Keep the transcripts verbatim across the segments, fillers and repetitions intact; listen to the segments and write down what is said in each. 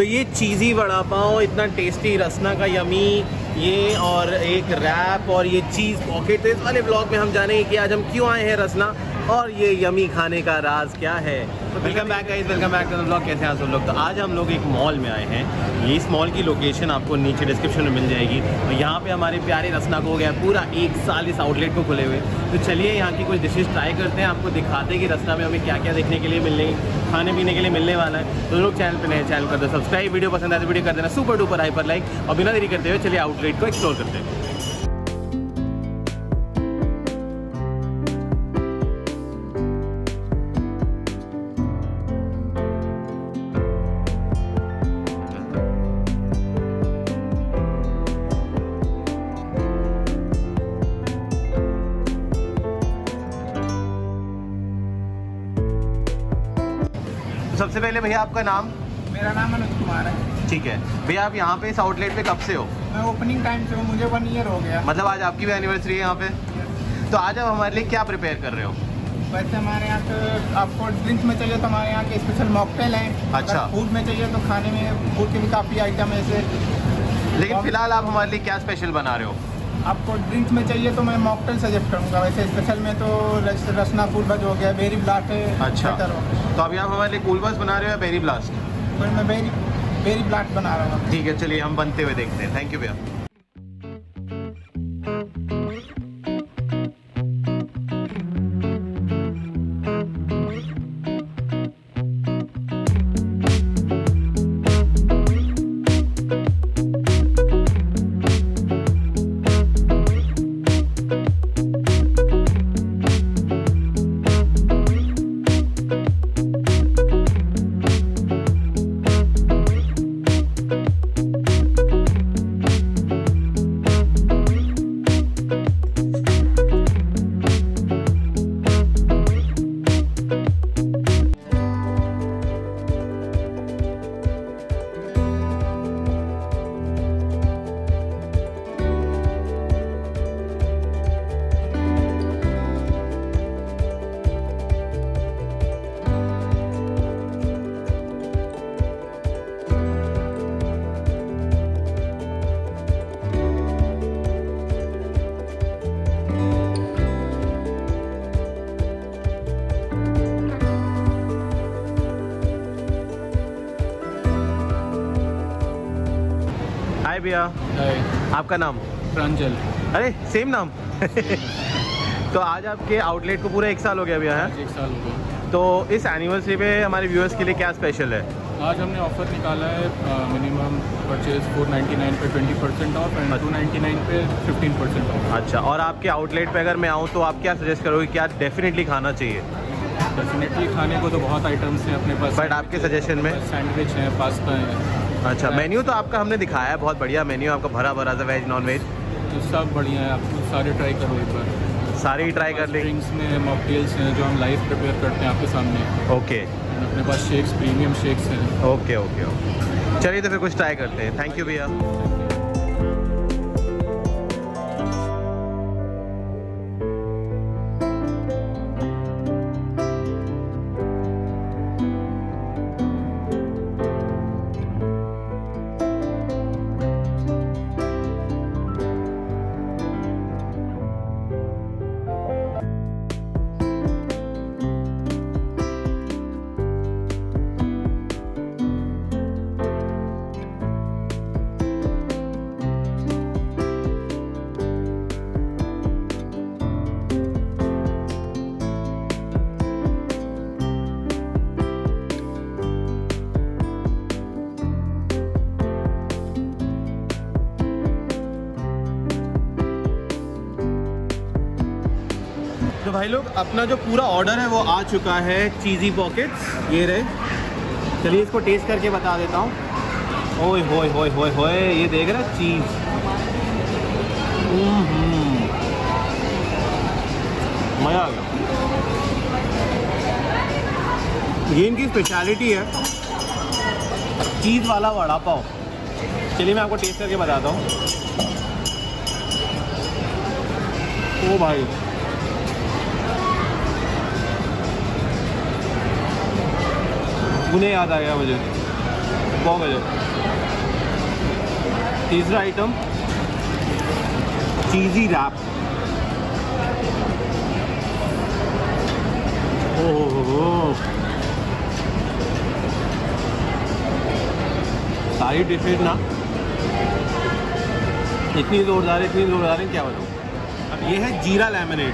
तो ये चीज़ी वड़ा पाव, इतना टेस्टी रसना का यमी, ये और एक रैप और ये चीज़ पॉकेट। तो इस वाले ब्लॉग में हम जानेंगे कि आज हम क्यों आए हैं रसना और ये यमी खाने का राज क्या है। तो welcome back guys, welcome back to the blog. कैसे हैं आप सब लोग। तो आज हम लोग एक मॉल में आए हैं। ये इस मॉल की लोकेशन आपको नीचे डिस्क्रिप्शन में मिल जाएगी। और यहाँ पे हमारे प्यारे रसना को हो गया पूरा एक साल इस आउटलेट को खुले हुए। तो चलिए यहाँ की कुछ डिशेस ट्राई करते हैं, आपको दिखाते हैं कि रसना में हमें क्या क्या देखने के लिए मिलने खाने पीने के लिए मिलने वाला है। तो लोग चैनल पर नए चैनल कर दो सब्सक्राइब, वीडियो पसंद आए तो वीडियो कर देना सुपर डुपर हाइपर लाइक। और बिना देरी करते हुए चलिए आउटलेट को एक्सप्लोर करते हैं। सबसे पहले भैया आपका नाम? मेरा नाम अनुज कुमार है। ठीक है भैया, आप यहाँ पे इस आउटलेट पे कब से हो? मैं ओपनिंग टाइम से हूँ, मुझे वन ईयर हो गया। मतलब आज आपकी भी एनिवर्सरी है यहाँ पे? तो आज आप हमारे लिए क्या प्रिपेयर कर रहे हो? वैसे हमारे यहाँ तो आपको ड्रिंक्स में चाहिए तो हमारे यहाँ के स्पेशल मॉकटेल हैं। अच्छा। फूड में चाहिए तो खाने में फूड के भी काफ़ी आइटम है ऐसे। लेकिन फिलहाल आप हमारे लिए क्या स्पेशल बना रहे हो? आपको ड्रिंक्स में चाहिए तो मैं मॉकटेल सजेस्ट करूँगा। वैसे स्पेशल में तो रस, रसना फूड बज हो गया, बेरी ब्लास्ट है। अच्छा, तो अभी आप हमारे लिए कूल बस बना रहे हो या बेरी ब्लास्ट? फिर मैं बेरी बेरी ब्लास्ट बना रहा हूँ। ठीक है, चलिए हम बनते हुए देखते हैं। थैंक यू भैया। हाय भैया। हाय। आपका नाम? प्रांजल। अरे सेम नाम। तो आज आपके आउटलेट को पूरा एक साल हो गया भैया है? एक साल हो गया। तो इस एनिवर्सरी पे हमारे व्यूअर्स के लिए क्या स्पेशल है? आज हमने ऑफर निकाला है, minimum purchase four ninety nine पे twenty percent off and two ninety nine पे फिफ्टीन परसेंट ऑफ। अच्छा, और आपके आउटलेट पे अगर मैं आऊँ तो आप क्या सजेस्ट करोगे, क्या डेफिनेटली खाना चाहिए? डेफिनेटली खाने को तो बहुत आइटम्स हैं अपने पास, बट आपके सजेशन में? सैंडविच है, पास्ता है। अच्छा, मेन्यू तो आपका हमने दिखाया है, बहुत बढ़िया मेन्यू आपका, भरा भरा सा वेज नॉन वेज तो सब बढ़िया है। आप सारे ट्राई करो एक बार, सारे ही ट्राई कर लेंगे। ड्रिंक्स में मॉकटेल्स हैं जो हम लाइव प्रिपेयर करते हैं आपके सामने। ओके। अपने पास शेक्स, प्रीमियम शेक्स हैं। ओके ओके ओके, चलिए तो फिर कुछ ट्राई करते हैं। थैंक यू भैया। तो भाई लोग, अपना जो पूरा ऑर्डर है वो आ चुका है, चीज़ी पॉकेट्स ये रहे। चलिए इसको टेस्ट करके बता देता हूँ। ओए होए होए होए होए, ये देख रहे हैं चीज़। मज़ा आ गया। ये इनकी स्पेशलिटी है, चीज़ वाला वड़ा पाव। चलिए मैं आपको टेस्ट करके बताता हूँ। ओ भाई, उन्हें याद आ गया मुझे। बहुत मजे। तीसरा आइटम चीज़ी रैप। ओह, सारी डिशेज ना इतनी ज़ोरदार है, इतनी ज़ोरदार है, क्या बताऊँ। अब ये है जीरा लेमनेड।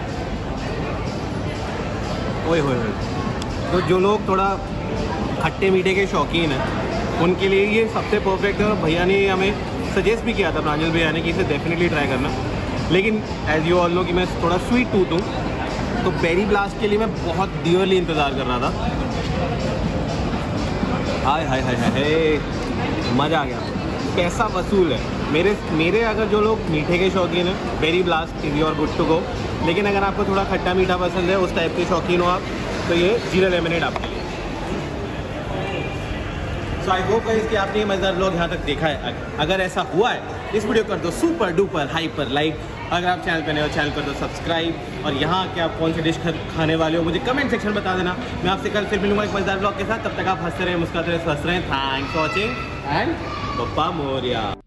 ओए होए होए। तो जो लोग थोड़ा खट्टे मीठे के शौकीन हैं उनके लिए ये सबसे परफेक्ट है। और भैया ने हमें सजेस्ट भी किया था, प्रांजल भैया ने, कि इसे डेफिनेटली ट्राई करना। लेकिन एज यू ऑल नो कि मैं थोड़ा स्वीट टूथ हूँ, तो बेरी ब्लास्ट के लिए मैं बहुत डियरली इंतज़ार कर रहा था। हाय हाय हाय हाय, मज़ा आ गया, पैसा वसूल है। मेरे मेरे अगर जो लोग मीठे के शौकीन हैं, berry blast is your good to go. लेकिन अगर आपको थोड़ा खट्टा मीठा पसंद है, उस टाइप के शौकीन हो आप, तो ये जीरा लेमनेड आपके लिए। सो आई होप गाइस कि आपने ये मज़ेदार व्लॉग यहाँ तक देखा है। अगर ऐसा हुआ है, इस वीडियो कर दो सुपर डुपर हाइपर लाइक। अगर आप चैनल पर नए हो, चैनल कर दो सब्सक्राइब। और यहाँ के आप कौन सी डिश खाने वाले हो मुझे कमेंट सेक्शन बता देना। मैं आपसे कल फिर मिलूंगा एक मज़ेदार व्लॉग के साथ। तब तक आप हंसते रहें, मुस्कुराते रहें, स्वस्थ रहें। Thanks for watching and Bappa Moriya.